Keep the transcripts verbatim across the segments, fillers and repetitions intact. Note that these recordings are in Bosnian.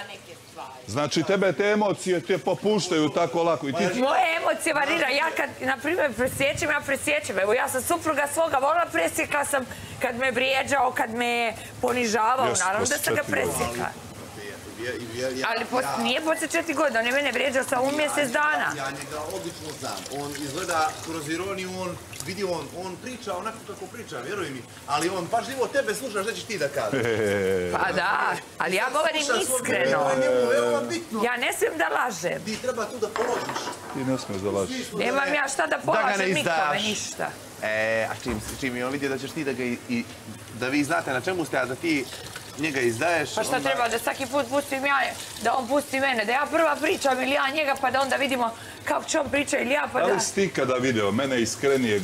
neke stvari. Znači, tebe te emocije te popuštaju tako lako. Moje emocije varira. Ja kad, na primjer, presjećem, ja presjećem. Evo, ja sam supruga svoga volila, presjekla sam kad me vrijeđao, kad me ponižavao. Naravno da sam ga presjekla. Ali nije poslije četiri godine, on je mene vrijeđao samo u mjesec dana. Ja njega odlično znam. On izgleda kroz ironiju, on vidi, on priča onako kako priča, vjeruj mi. Ali on pažljivo tebe sluša, šta ćeš ti da kažeš? Pa da, ali ja govorim iskreno. Ja ne smijem da lažem. Ti treba tu da položiš. Ti ne smiješ da lažeš. Nemam ja šta da polažem nikome, ništa. E, a čim je on vidio da ćeš ti da ga i... da vi znate na čemu ste, a da ti njega izdaješ... Pa šta treba, da svaki put pustim ja, da on pusti mene, da ja prva pričam ili ja njega, pa da onda vidimo kako će on priča ili ja, pa da... Da li si ti kada video mene iskrenije,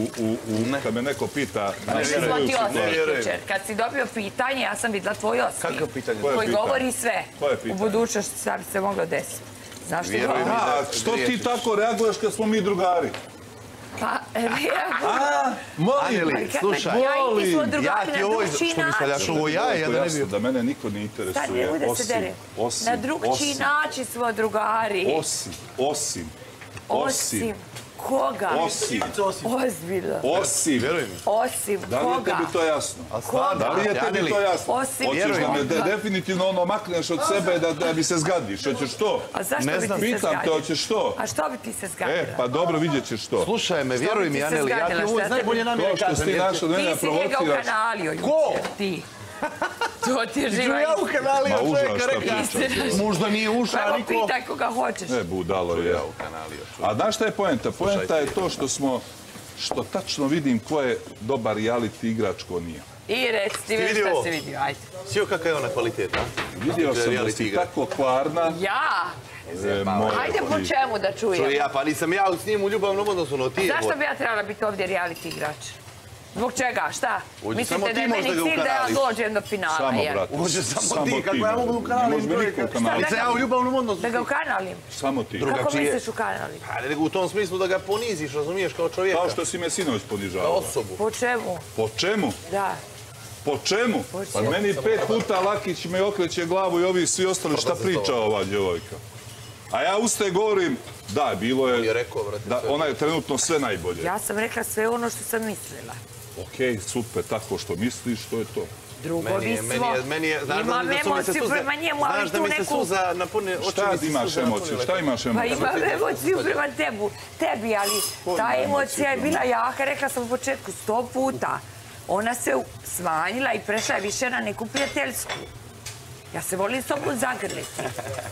kad me neko pita... Višli smo ti osmijeh jučer. Kad si dobio pitanje, ja sam vidjela tvoj osmijeh. Kako pitanje? Koji govori sve. Koje pitanje? U budućnosti šta bi se moglo desiti. Znaš što govori? A, što ti tako reaguješ kad smo mi drugari? Pa, reagujem. A, molim, slušaj, molim, ja ti ovo, što mi stavljaš ovo jaje, ja da ne bi... Da mene niko ne interesuje, Sad ne bude se dere. Na drugčiji način smo drugari. Osim, osim, osim. Koga? Osim. Ozbiljno. Osim. Vjeruj mi. Osim koga? Da li je tebi to jasno? Da li je tebi to jasno? Osim. Hoćeš da me definitivno ono makneš od sebe da mi se zgadiš. Hoćeš to? A zašto bi ti se zgadio? Pitam te, hoćeš to? A što bi ti se zgadila? E, pa dobro, vidjet ćeš to. Slušaj me, vjeruj mi, Aneli, ja ti ovo najbolje namjere kažem. To što ti našao da mene provociraš. Ti si njega ukanalio jučer. Ko? Ti. To ti je živa ja ukanalio čovjeka, rekao. Možda nije ušao niko. Prvo pitaj koga hoćeš. Ne, budalo je. A znaš šta je poenta? Poenta je to što smo, što tačno vidim ko je dobar reality igrač, ko nije. I reci ti već šta si vidio, ajde. Sio kakva je ona kvaliteta? Vidio sam da si tako kvarna. Ja? Ajde po čemu da čujem. Ja, pa nisam ja s njim u ljubavnom odnosu, no ti je. Zašto bi ja trebala biti ovdje reality igrač? Zbog čega? Šta? Mislite da je meni cilj da ja dođem do finala? Samo, brate. Može samo ti, kako ja mogu ukanalim čovjeka. Šta, ja u ljubavnom odnosu? Da ga ukanalim? Samo ti. Kako misliš ukanalim? Pa, nego u tom smislu da ga poniziš, razumiješ, kao čovjeka. Kao što si me sinoć ponižavao. Kao osobu. Po čemu? Po čemu? Da. Po čemu? Pa meni pet puta Lakić me okreće glavu i ovi svi ostali šta priča ova djevojka. A ja uste govorim, da, bilo je, ona je trenutno sve najbolje. Ja sam rekla sve ono što sam mislila. Okej, super, tako što misliš, to je to. Drugo mi smo, imam emociju prema njemu, ali tu neku... Šta imaš emociju? Šta imaš emociju? Pa imam emociju prema tebi, ali ta emocija je bila jaka, rekla sam u početku, sto puta. Ona se smanjila i prešla je više na neku prijateljsku. Ja se volim s tobom zagrliti.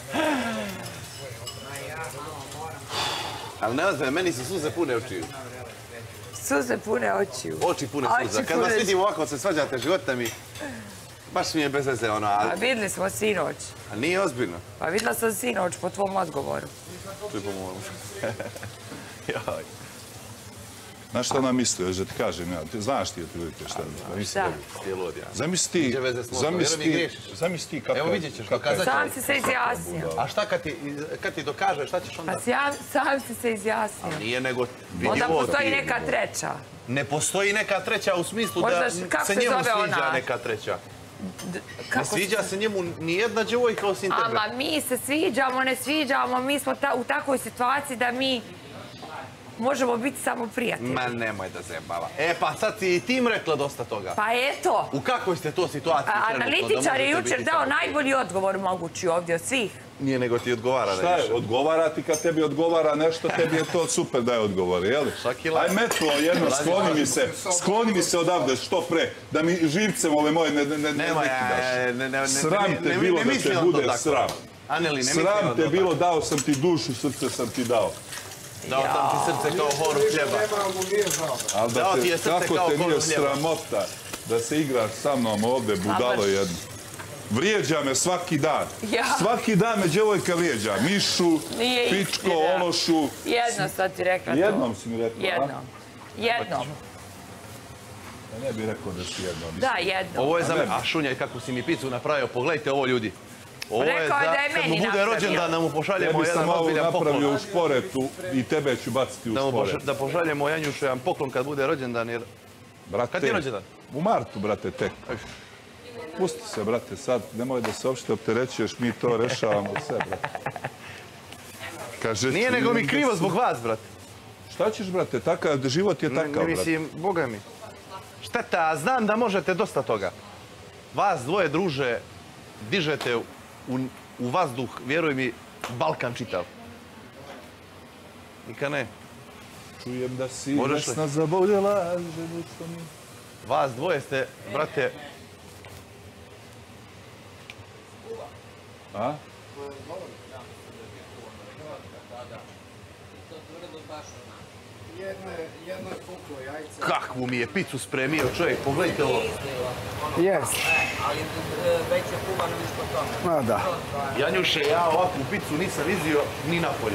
Ali ne ozme, meni su suze pune očiju. Suze pune očiju. Oči pune suza. Kad vas vidim ovako se svađate života mi, baš mi je bez veze ono, ali... A vidjeli smo sinoć. A nije ozbiljno. Pa vidjela sam sinoć po tvom odgovoru. Tu je po mojom. Joj. Znaš šta ona misli, da ti kažem, znaš ti otprilike šta misli. Šta? Zamisli, zamisli, zamisli kako... Evo vidjet ćeš, dokazat ću. Sam si se izjasnio. A šta kad ti dokaže, šta ćeš onda? Pa sam si se izjasnio. Nije nego... Onda postoji neka treća. Ne postoji neka treća u smislu da se njemu sviđa neka treća. Ne sviđa se njemu nijedna djevojka osim tebe. Ama mi se sviđamo, ne sviđamo, mi smo u takvoj situaciji da mi možemo biti samo prijatelji. Ma nemoj da zebala. E pa sad si i tim rekla dosta toga. Pa eto. U kakvoj ste to situaciji trenutno? Analitičar je jučer dao najbolji odgovor mogući ovdje od svih. Nije nego ti odgovara nešto. Šta je, odgovara ti kad tebi odgovara nešto, tebi je to super da je odgovor, jel? Aj metlo jedno, skloni mi se, skloni mi se odavde što pre, da mi živcem ove moje ne nekidaš. Sram te bilo da te bude sram. Sram te bilo, dao sam ti dušu, srce sam ti dao. Dao sam ti srce kao horu hljeba. Ali da te, kako te nije sramota da se igraš sa mnom ovdje, budalo jedno. Vrijeđa me svaki dan. Svaki dan me djevojka vrijeđa. Mišu, pičko, ološu. Jednom sam ti rekla to. Jednom si mi rekla, a? Jednom. Jednom. Ja ne bih rekao da si jednom. Da, jednom. Ovo je za me. A šunjaj kako si mi picu napravio. Pogledajte ovo ljudi. Ovo je za kad mu bude rođendan da mu pošaljemo jedan ozbiljan poklon. Ja bih sam ovo napravio u šporetu i tebe ću baciti u šporet. Da pošaljemo Janjušu jedan poklon kad bude rođendan jer... Kad je rođendan? U martu, brate, tek. Pusti se, brate, sad. Nemoj da se uopšte opterećuješ, mi to rešavamo sve, brate. Nije nego mi krivo zbog vas, brate. Šta ćeš, brate? Život je takav, brate. Mislim, boga mi. Šteta, znam da možete dosta toga. Vas dvoje, druže, dižete u vazduh, vjeruj mi, Balkan čitav. Nika ne. Čujem da si vesna zaboljela. Vas dvoje ste, brate... A? Jedno je puklo jajce. Kakvu mi je picu spremio čovjek, pogledajte ovo. Jes. Ali već je kuvano ispod toga. Ma da. Janjuše, ja ovakvu picu nisam vidio ni napolje.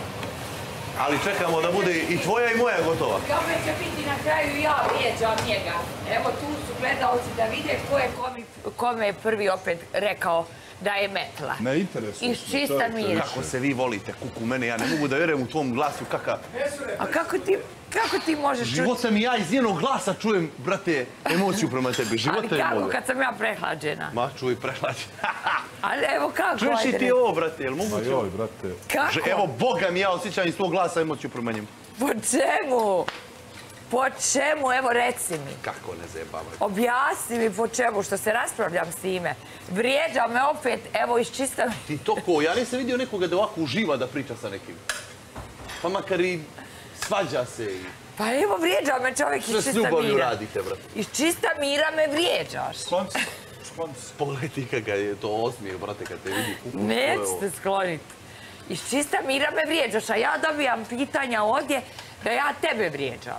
Ali čekamo da bude i tvoja i moja gotova. Kome će biti na kraju ja vrijeđam njega. Evo tu su gledalci da vide ko je kome prvi opet rekao da je metla. Ne interesuje. Iz čista mira. Kako se vi volite, kuku mene, ja ne mogu da vjerujem u tvom glasu kakav... A kako ti, kako ti možeš čuti? Života mi ja iz njenog glasa čujem, brate, emociju prema tebi. Života Ali je kako mogu. kad sam ja prehlađena? Ma, čuj, prehlađena. Ali evo kako? Čuješ i ti ovo, brate, jel Ma moguće? joj, brate. Kako? Evo, Boga mi, ja osjećam iz svog glasa emociju prema njemu. Po čemu? Po čemu? Evo reci mi. Kako ne zajebam? Objasni mi po čemu, što se raspravljam s time. Vrijeđa me opet, evo iz čista... Ti to ko? Ja nisam vidio nekoga da ovako uživa da priča sa nekim. Pa makar i svađa se i... Pa evo vrijeđa me čovjek iz Sve s čista mira. ljubavlju radite, brate. Iz čista mira me vrijeđaš. Sklon se. Sklon se. Pogledaj ti kak ga je to osmijeh, brate, kad te vidi kuku. Neću se skloniti. Iz čista mira me vrijeđaš, a ja dobijam pitanja ovdje da ja tebe vrijeđam.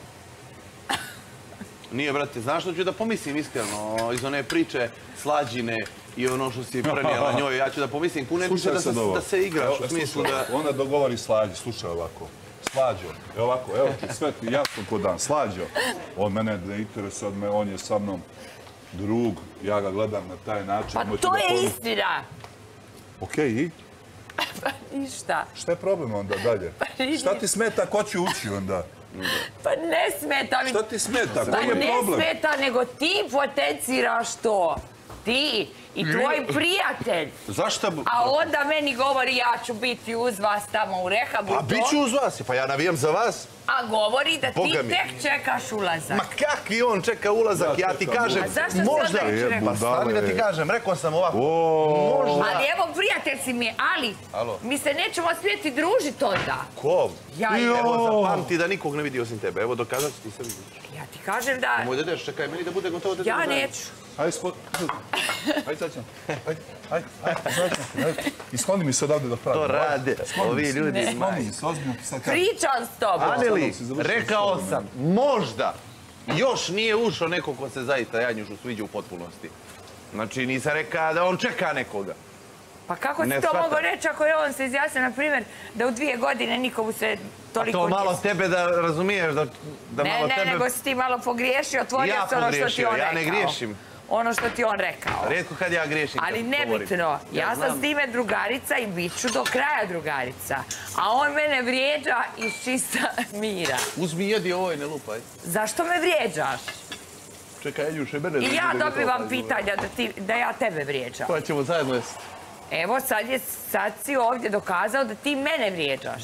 Nije, brate, znaš što ću da pomislim iskreno iz one priče Slađine i ono što si prenijela njoj. Ja ću da pomislim, kune piše da se igraš u smislu da... Onda dogovori Slađi, slušaj ovako. Slađo, evo ovako, evo ti sve ti jasno ko dan. Slađo, on mene ne interesuje, on je sa mnom drug, ja ga gledam na taj način. Pa to je istina. Okej, i? Pa ništa. Šta je problem onda dalje? Šta ti smeta, ko će ući onda? Pa ne smeta mi... Šta ti smeta, Pa koji je ne problem? smeta, nego ti potenciraš to. Ti i tvoj prijatelj. Zašto? A onda meni govori ja ću biti uz vas tamo u rehabu. Pa bit ću uz vas, pa ja navijam za vas. A govori da ti tek čekaš ulazak. Ma kak i on čeka ulazak, ja ti kažem, A zašto si možda... onda već rekao? Pa stani da ti kažem, rekao sam ovako, možda... Ali evo prijatelj si mi, ali mi se nećemo smjeti družiti onda. Ko? Ja Evo, zapamti da nikog ne vidi osim tebe, evo dokazat ću ti sve vidiš. Ja ti kažem da... Moj dedeš, čekaj, meni da bude gotovo da... Ja neću. Ajde, spod... Ajde, sad ćemo. Ajde, ajde, ajde. I skloni mi se odavde da pravim. To rade, ovi ljudi. Skloni mi se, ozbiljno ti sad kažem. Pričam s tobom. Aneli, rekao sam, možda još nije ušao neko ko se zaista Janjušu sviđa u potpunosti. Znači, nisam rekao da on čeka nekoga. Pa kako si to mogao reći ako je on se izjasnio, na primjer, da u dvije godine nikomu se toliko... A to malo tebe da razumiješ, da malo tebe... Ne, ne, nego si ti malo pogriješio, otvorio se ono što ti on rekao. Ja ne griješim. Ono što ti on rekao. Rijetko kad ja griješim. Ali nebitno, ja sam s time drugarica i bit ću do kraja drugarica. A on mene vrijeđa iz čista mira. Uzmi jedi ovo i ne lupaj. Zašto me vrijeđaš? Čekaj, Janjuše, mene... I ja dobivam pitanja da ja tebe vrijeđam. Pa ćemo zajedno jesti. Evo, sad si ovdje dokazao da ti mene vrijeđaš.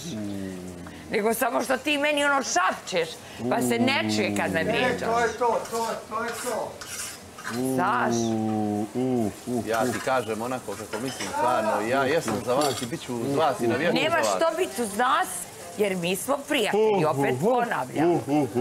Nego samo što ti meni ono šapćeš, pa se ne čuje kad me vrijeđaš. To je to, to je to. Saš? Ja ti kažem onako kako mislim stvarno, ja jesam za vas i bit ću uz vas i navijam za vas. Nemaš što biti uz nas, jer mi smo prijatelji, opet ponavljam.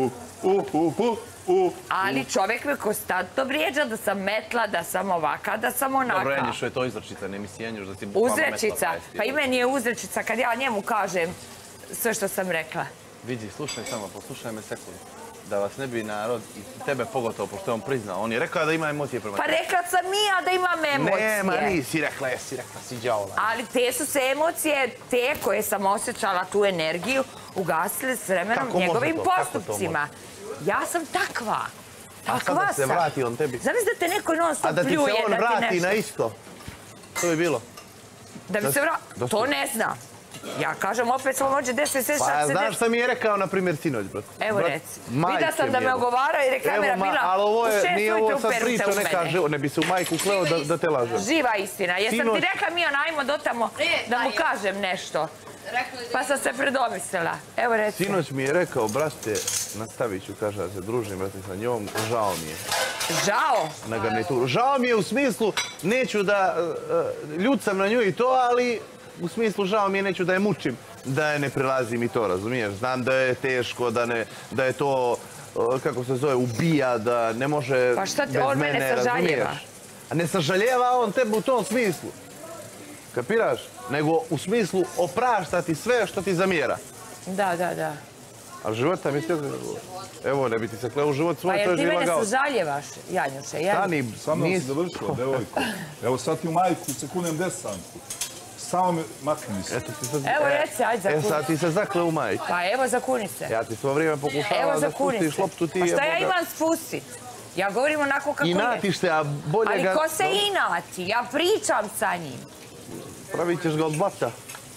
Ali čovjek me konstantno vrijeđa da sam metla, da sam ovaka, da sam onaka. Dobro, Janjušo, je to izrečica, ne misli Janjuš da si bukvalno metla. Uzrečica, pa i meni je uzrečica kad ja njemu kažem sve što sam rekla. Vidi, slušaj samo, poslušaj me sekund. Da vas ne bi narod, i tebe pogotovo, pošto je on priznao. On je rekao da ima emocije prema Pa rekla sam i ja da imam emocije. Nema, nisi rekla, jesi rekla, si džaola. Ali te su se emocije, te koje sam osjećala, tu energiju, ugasile s vremenom njegovim postupcima. Ja sam takva. A sada se vrati on tebi. Zamisli da te neko non stop pljuje, da ti pljuje, se on vrati na isto. To bi bilo. Da bi se vrati? To ne znam. Ja kažem, opet smo mođe deset sešća Pa se znaš deset. šta mi je rekao, na primjer, sinoć, brat? Evo Brat, reci. majke Vidio sam da mi me je. ogovara jer je kamera Evo, ma, bila ali ovo u je, šest nije ovo ujutru sad peru se priča u neka mene. živo, ne bi se u majku kleo da, da te lažem. Živa istina. Jesam ti Sinoć- rekla, Mijana, ajmo dotamo da mu kažem nešto. Pa sam se predomislila. Evo reci. Sinoć mi je rekao, brate, nastavit ću, kaže, da se družim, brate, sa njom, žao mi je. Žao. Na garnituru. Žao mi je u smislu, neću da, uh, ljud sam na nju i to, ali u smislu žao mi je, neću da je mučim, da je ne prilazim i to, razumiješ? Znam da je teško, da, ne, da je to, uh, kako se zove, ubija, da ne može Pa šta ti, bez on mene mene, sažaljeva? razumiješ? A ne sažaljeva on tebe u tom smislu. Kapiraš? Nego u smislu oprašta ti sve što ti zamjera. Da, da, da. A života mi se... Evo, ne bi ti se kleo u život Pa svoj, to jer je ti živa mene gao. sažaljevaš, Janjuše, Janjuše. Stani, Sa mnom si nisi... završila, devojko. Evo sad ti u majku sekundem desanku. Samo me makni se. Eto ti sad... Evo e, reci, ajde E zakuni. sad ti se zakle u majku. Pa evo zakuni se. Ja ti svo vrijeme Evo pokušavam da zakuni spustiš se. loptu ti Pa šta ja jeboga. imam spustit? Ja govorim onako kako I je. natiš te, a bolje Ali ga... ko se inati? Ja pričam sa njim. Pravit ćeš ga od blata.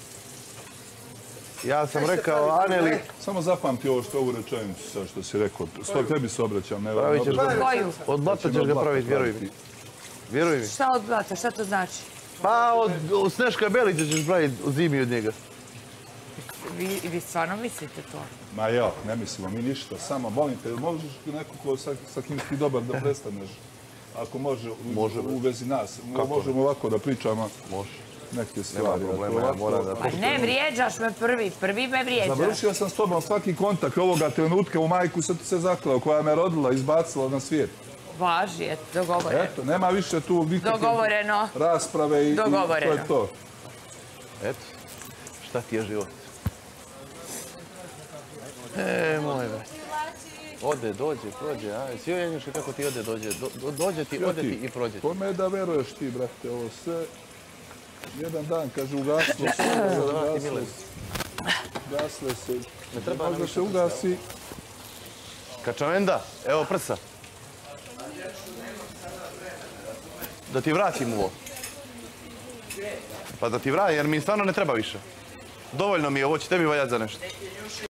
Ja sam rekao, Aneli, Samo zapamti ovo što ovu rečenicu sad što si rekao. Sto tebi se obraćam, ne pravit ćeš ga... Koju? Od blata Znači, ćeš od ga blata praviti, vjeruj mi. praviti. Vjeruj mi. Šta od blata? Šta to znači? Pa od, od Sneška Belića ćeš praviti zimi od njega. Vi, vi stvarno mislite to? Ma ja, ne mislimo mi ništa. Samo, molim te, možeš neko ko, sa, sa kim si ti dobar da prestaneš? Ako može, u, Može, u vezi nas. Kako Možemo ovako da pričamo Može. neke Nema stvari. problema, ja moram da... Pa ne, vrijeđaš me prvi. Prvi me vrijeđaš. Završio sam s tobom svaki kontakt ovoga trenutka u majku sam ti se zaklao, koja me rodila, izbacila na svijet. Važi je, dogovoreno. Eto, nema više tu nikakve Dogovoreno. rasprave i, i to Dogovoreno. je to. Eto, šta ti je život? E, moj brat. Ode, dođe, prođe, a svi Janjuše kako ti ode, dođe, do, do, dođe ti, ode ti i prođe ti. Kome da veruješ ti, brate, ovo sve... Jedan dan, kaže, ugaslo se, ugaslo se, ugaslo se. Ne treba nam Možda više se ugasi. Kačavenda, evo prsa. Da ti vratim ovo. Pa da ti vratim, jer mi stvarno ne treba više. Dovoljno mi je, ovo će tebi valjati za nešto.